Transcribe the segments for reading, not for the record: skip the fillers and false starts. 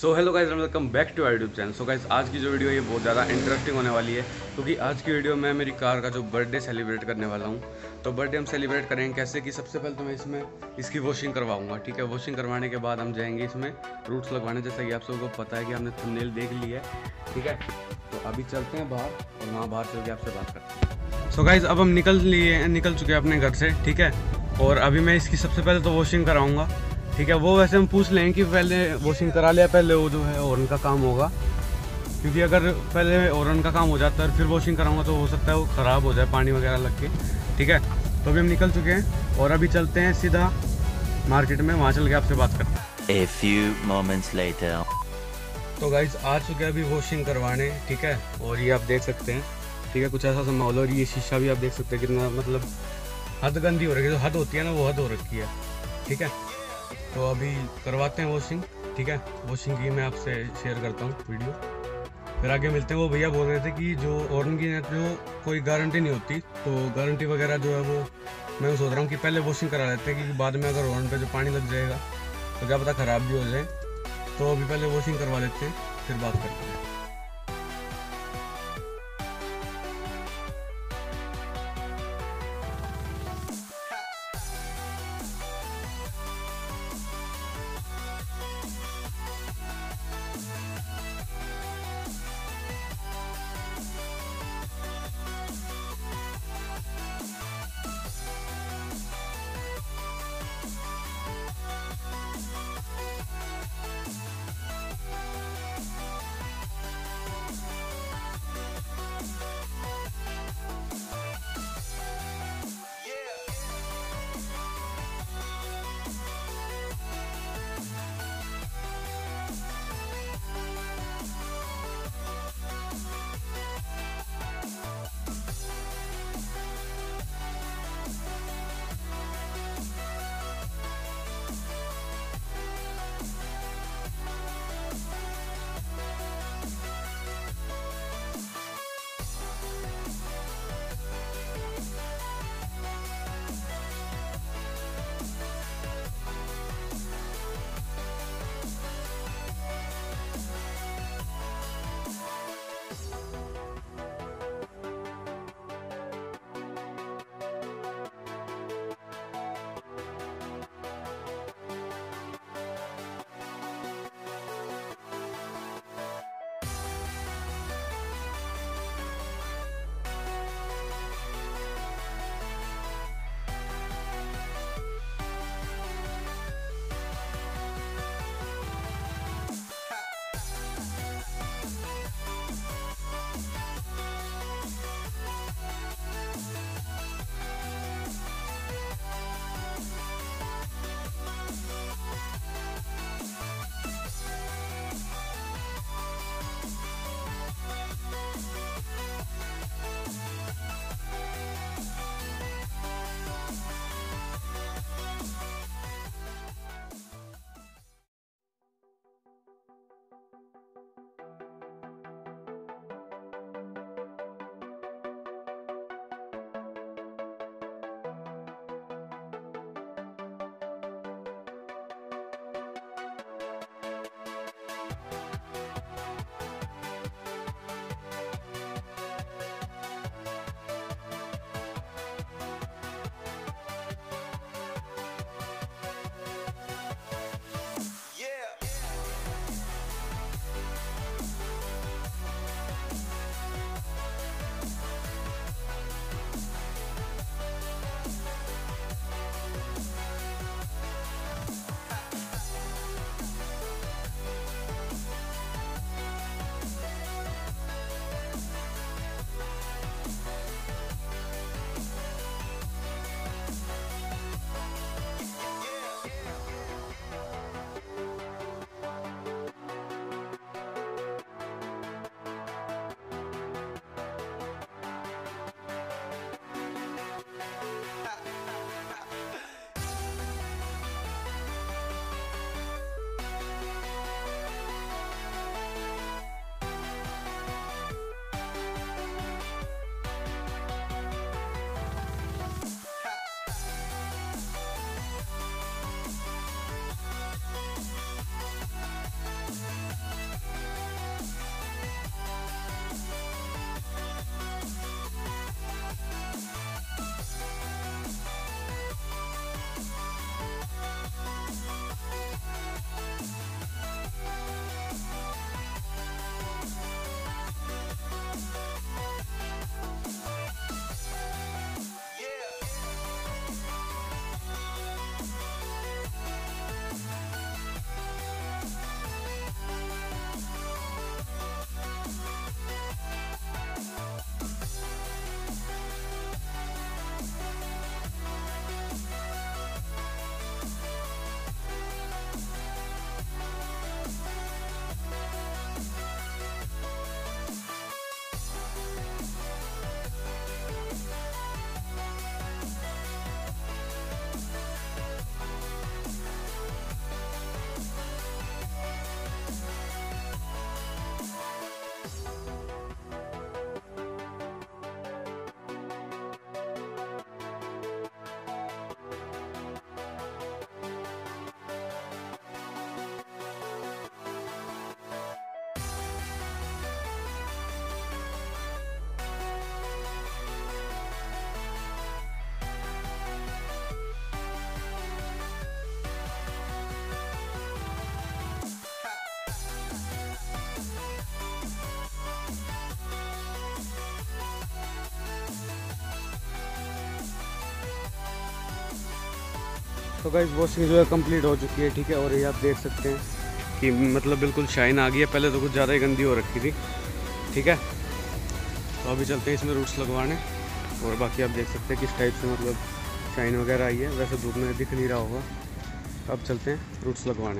So hello guys, welcome back to our YouTube channel. So guys, आज की जो video है ये बहुत ज़्यादा इंटरेस्टिंग होने वाली है, क्योंकि आज की वीडियो में मेरी कार का जो बर्थडे सेलिब्रेट करने वाला हूँ। तो बर्थडे हम सेलिब्रेट करेंगे कैसे कि सबसे पहले तो मैं इसमें इसकी वॉशिंग करवाऊंगा। ठीक है, वॉशिंग करवाने के बाद हम जाएंगे इसमें रूट्स लगवाने, जैसा कि आप सबको पता है कि हमने थंबनेल देख लिया है। ठीक है, तो अभी चलते हैं बाहर और वहाँ बाहर चल के आपसे बात करते हैं। सो गाइस, अब हम निकल चुके हैं अपने घर से। ठीक है, और अभी मैं इसकी सबसे पहले तो वॉशिंग कराऊंगा। ठीक है, वो वैसे हम पूछ लें कि पहले वॉशिंग करा लिया, पहले वो जो है हॉर्न का काम होगा, क्योंकि अगर पहले हॉर्न का काम हो जाता है और फिर वॉशिंग कराऊंगा तो हो सकता है वो ख़राब हो जाए पानी वगैरह लग के। ठीक है, तो अभी हम निकल चुके हैं और अभी चलते हैं सीधा मार्केट में, वहाँ चल के आपसे बात करते हैं। A few moments later. तो गाइस, आ चुके हैं अभी वॉशिंग करवाने। ठीक है, और ये आप देख सकते हैं। ठीक है, कुछ ऐसा सा माहौल, और ये शीशा भी आप देख सकते हैं कितना मतलब हद गंदी हो रही है। जो हद होती है ना, वो हद हो रखी है। ठीक है, तो अभी करवाते हैं वॉशिंग। ठीक है, वॉशिंग की मैं आपसे शेयर करता हूँ वीडियो, फिर आगे मिलते हैं। वो भैया बोल रहे थे कि जो हॉर्न की जो कोई गारंटी नहीं होती, तो गारंटी वगैरह जो है वो मैं सोच रहा हूँ कि पहले वॉशिंग करा लेते हैं, क्योंकि बाद में अगर हॉर्न पे जो पानी लग जाएगा तो क्या पता ख़राब भी हो जाए। तो अभी पहले वॉशिंग करवा लेते हैं, फिर बात करते हैं। तो गाइस वॉशिंग जो है कंप्लीट हो चुकी है, ठीक है। और ये आप देख सकते हैं कि मतलब बिल्कुल शाइन आ गई है, पहले तो कुछ ज़्यादा ही गंदी हो रखी थी, ठीक है। तो अभी चलते हैं इसमें रूट्स लगवाने, और बाकी आप देख सकते हैं किस टाइप से मतलब शाइन वगैरह आई है। वैसे धूप में दिख नहीं रहा होगा। तो अब चलते हैं रूट्स लगवाने।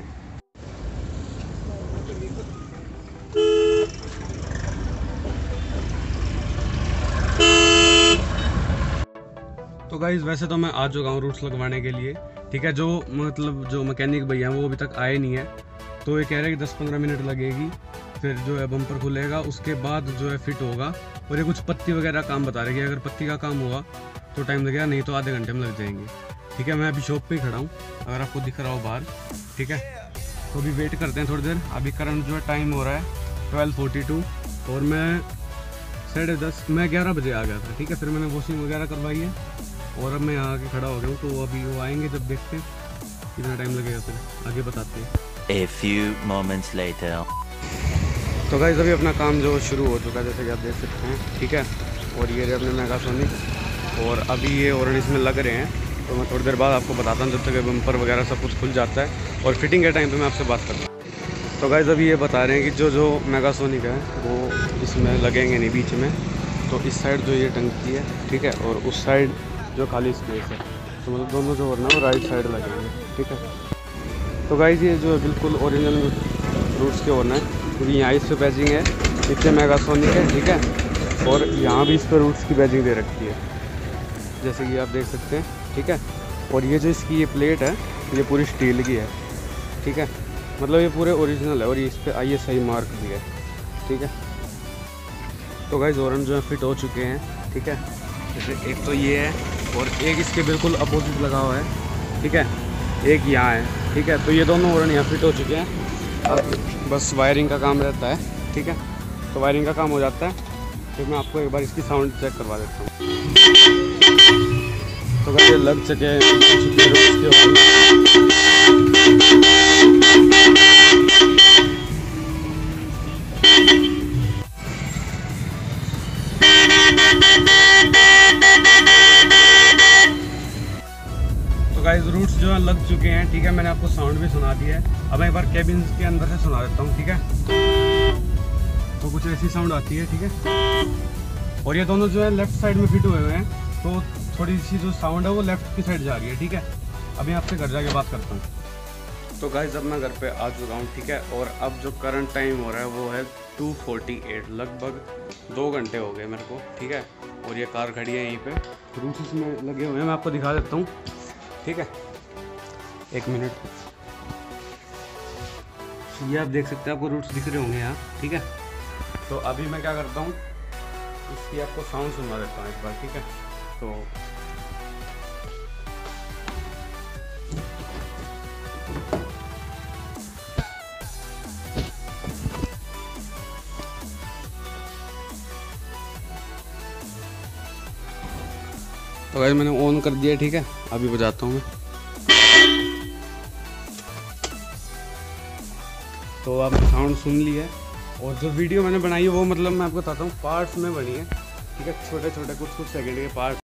तो गाइस वैसे तो मैं आ चुका हूँ रूट्स लगवाने के लिए, ठीक है। जो मतलब जो मैकेनिक भैया हैं वो अभी तक आए नहीं है, तो ये कह रहे हैं कि 10-15 मिनट लगेगी, फिर जो है बम्पर खुलेगा, उसके बाद जो है फिट होगा। और ये कुछ पत्ती वगैरह काम बता रहे हैं कि अगर पत्ती का काम हुआ तो टाइम लगेगा, नहीं तो आधे घंटे में लग जाएंगे, ठीक है। मैं अभी शॉप पे ही खड़ा हूँ, अगर आपको दिख रहा हो बाहर, ठीक है। तो अभी वेट करते हैं थोड़ी देर। अभी करंट जो है टाइम हो रहा है 12:42, और मैं 10:30 मैं 11 बजे आ गया था, ठीक है। फिर मैंने वॉशिंग वगैरह करवाई है, और अब मैं यहाँ आके खड़ा हो गया हूँ। तो अभी वो आएंगे, जब देखते हैं कितना टाइम लगेगा, फिर आगे बताते हैं। A few moments later. तो गाइस अभी अपना काम जो शुरू हो चुका है, जैसे कि आप देख सकते हैं, ठीक है। और ये अपने मेगासोनिक, और अभी ये और इसमें लग रहे हैं। तो मैं थोड़ी देर बाद आपको बताता हूँ, जब तक बम्पर वगैरह सब कुछ खुल जाता है, और फिटिंग के टाइम पे मैं आपसे बात करता हूँ। तो गाइस अभी ये बता रहे हैं कि जो मेगासोनिक है वो इसमें लगेंगे नहीं बीच में। तो इस साइड जो ये टंकी है, ठीक है, और उस साइड जो खाली स्पेस है, तो मतलब दोनों जो होना है वो राइट साइड लगेंगे, ठीक है। तो गाइस ये जो है बिल्कुल ओरिजिनल रूट्स के होना है, क्योंकि यहाँ इस पे बैजिंग है, नीचे मेगासोनिक है, ठीक है। और यहाँ भी इस पर रूट्स की बैजिंग दे रखी है, जैसे कि आप देख सकते हैं, ठीक है। और ये जो इसकी ये प्लेट है, ये पूरी स्टील की है, ठीक है। मतलब ये पूरे ओरिजिनल है, और ये इस पर ISI मार्क भी है, ठीक है। तो गाइस हॉर्न जो है फिट हो चुके हैं, ठीक है। जैसे एक तो ये है, और एक इसके बिल्कुल अपोजिट लगा हुआ है, ठीक है। एक यहाँ है, ठीक है। तो ये दोनों हॉर्न यहाँ फिट हो चुके हैं। अब बस वायरिंग का काम रहता है, ठीक है। तो वायरिंग का काम हो जाता है, फिर मैं आपको एक बार इसकी साउंड चेक करवा देता हूँ। तो गाइस ये लग चुके गाइस रूट्स जो है लग चुके हैं, ठीक है। मैंने आपको साउंड भी सुना दिया है। अब मैं एक बार केबिन के अंदर से सुना देता हूँ, ठीक है। तो कुछ ऐसी साउंड आती है, ठीक है। और ये दोनों जो है लेफ्ट साइड में फिट हुए हुए हैं, तो थोड़ी सी जो साउंड है वो लेफ्ट की साइड जा रही है, ठीक है। अभी आपसे घर जाके बात करता हूँ। तो गाइस अब मैं घर पे आ चुका हूँ, ठीक है। और अब जो करंट टाइम हो रहा है वो है 2:48, लगभग 2 घंटे हो गए मेरे को, ठीक है। और ये कार खड़ी है यहीं पे, रूट्स इसमें लगे हुए हैं, मैं आपको दिखा देता हूँ, ठीक है। 1 मिनट, ये आप देख सकते हैं, आपको रूट्स दिख रहे होंगे यहाँ, ठीक है। तो अभी मैं क्या करता हूँ, इसकी आपको साउंड सुनवा देता हूँ एक बार, ठीक है। तो गाइस मैंने ऑन कर दिया, ठीक है। अभी बजाता हूँ मैं। तो आपने साउंड सुन ली है, और जो वीडियो मैंने बनाई है वो मतलब मैं आपको बताता हूँ पार्ट्स में बनी है, ठीक है। छोटे छोटे कुछ सेकंड के पार्ट